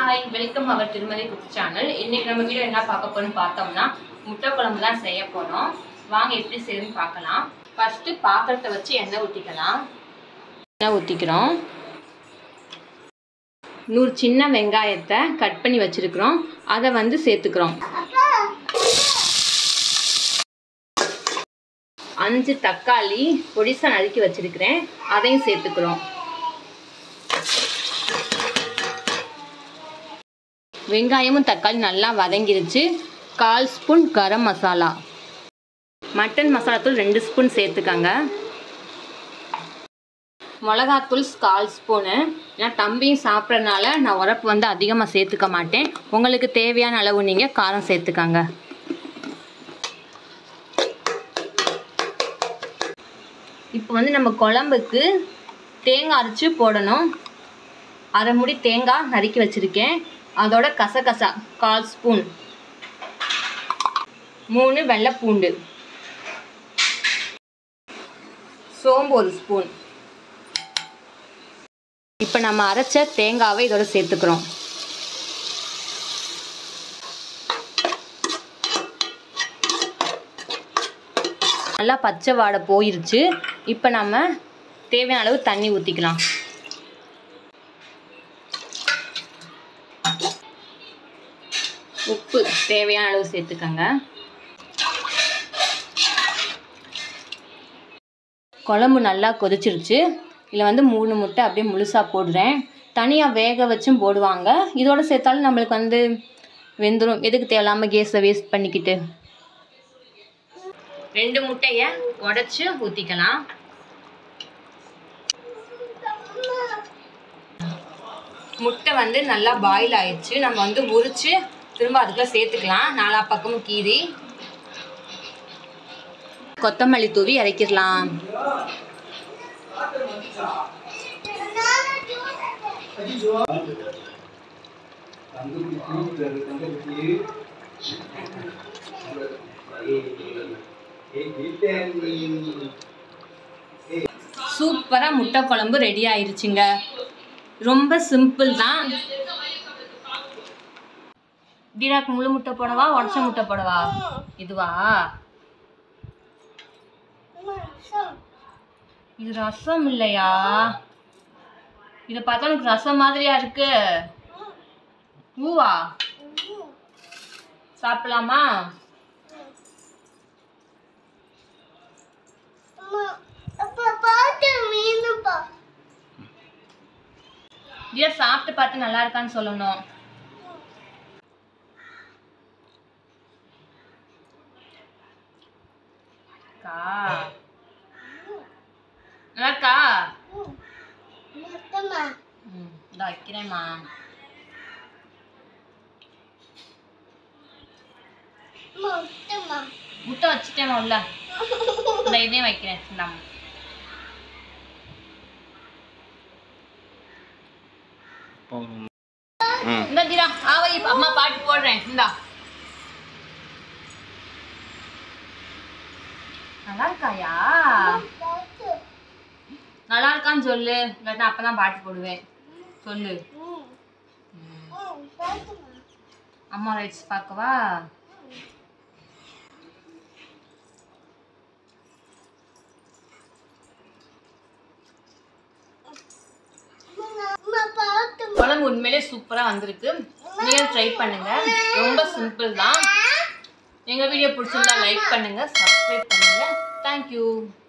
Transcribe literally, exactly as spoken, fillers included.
Hi welcome அவர் திருமதி cook channel. இன்னைக்கு நம்ம வீடியோ என்ன பார்க்க போறோம்னு பார்த்தோம்னா முட்டை குழம்பு தான் செய்ய போறோம். வாங்க எப்படி செய்யணும்னு பார்க்கலாம். ஃபர்ஸ்ட் பாத்திரத்தை வச்சு எண்ணெய் ஊற்றிக்கலாம். எண்ணெய் ஊற்றிக்கிறோம். நூறு சின்ன வெங்காயத்தை கட் பண்ணி வச்சிருக்கிறோம், அதை வந்து சேர்த்துக்கிறோம். அஞ்சு தக்காளி பொடிசா நறுக்கி வச்சிருக்கிறேன், அதையும் சேர்த்துக்கிறோம். வெங்காயமும் தக்காளி நல்லா வதங்கிருச்சு. கால் ஸ்பூன் கரம் மசாலா, மட்டன் மசாலாத்தூள் ரெண்டு ஸ்பூன் சேர்த்துக்கங்க. மிளகாத்தூள் கால் ஸ்பூனு. ஏன்னா தம்பியும் சாப்பிட்றதுனால நான் உரப்பு வந்து அதிகமாக சேர்த்துக்க மாட்டேன். உங்களுக்கு தேவையான அளவு நீங்கள் காரம் சேர்த்துக்கங்க. இப்போ வந்து நம்ம குழம்புக்கு தேங்காய் அரைச்சி போடணும். அரை முடி தேங்காய் நறுக்கி வச்சுருக்கேன். அதோட கசகசா கால் ஸ்பூன், மூணு வெள்ளை பூண்டு, சோம்பு ஒரு ஸ்பூன். இப்போ நம்ம அரைச்ச தேங்காவை இதோட சேர்த்துக்கிறோம். நல்லா பச்சை வாடை போயிருச்சு. இப்போ நம்ம தேவையான அளவு தண்ணி ஊற்றிக்கலாம். உப்பு தேவையான அளவு சேர்த்துக்கங்க. குழம்பு நல்லா கொதிச்சிருச்சு. இதில் வந்து மூணு முட்டை அப்படியே முழுசாக போடுறேன். தனியாக வேக வச்சும் போடுவாங்க. இதோட சேர்த்தாலும் நம்மளுக்கு வந்து வெந்துடும். எதுக்கு தேவையில்லாமல் கேஸை வேஸ்ட் பண்ணிக்கிட்டு. ரெண்டு முட்டையை உடச்சி ஊற்றிக்கலாம். முட்டை வந்து நல்லா பாயில் ஆயிடுச்சு. நம்ம வந்து உரிச்சு திரும்ப அதுக்குள்ள சேர்த்துக்கலாம். நாலா பக்கமும் கீரி கொத்தமல்லி தூவி இறக்கிடலாம். சூப்பரா முட்டை குழம்பு ரெடி ஆயிருச்சுங்க. ரொம்ப சிம்பிள் தான். தீராக்கு முழு முட்டை போடவா, உடச்ச முட்டை போடவா? இதுவா? இது ரசம் இல்லையா? இதை பார்த்தா எனக்கு ரசம் மாதிரியா இருக்கு. ஊவா சாப்பிடலாமா? இதை சாப்பிட்டு பார்த்து நல்லா இருக்கான்னு சொல்லணும். நல்லா இருக்கா? ம் இதோ வைக்கிறேம்மா. முட்டை வச்சுட்டேம்மா உள்ள. இந்த இதையும் வைக்கிறேன். இந்தாம்மா. இந்த தீரா ஆவை அம்மா பாட்டு போடுறேன். இந்தா நல்லா இருக்காயா? நல்லா இருக்கான்னு சொல்லு, இல்லாட்டா அப்பதான் பாட்டு போடுவேன். சொல்லு. அம்மா ரைட்ஸ் பார்க்கவா? குழம்பு உண்மையிலே சூப்பரா வந்திருக்கு. நீங்க ட்ரை பண்ணுங்க. ரொம்ப சிம்பிள் தான். எங்க வீடியோ பிடிச்சிருந்தா லைக் பண்ணுங்க, சப்ஸ்கிரைப் பண்ணுங்க. தேங்க்யூ.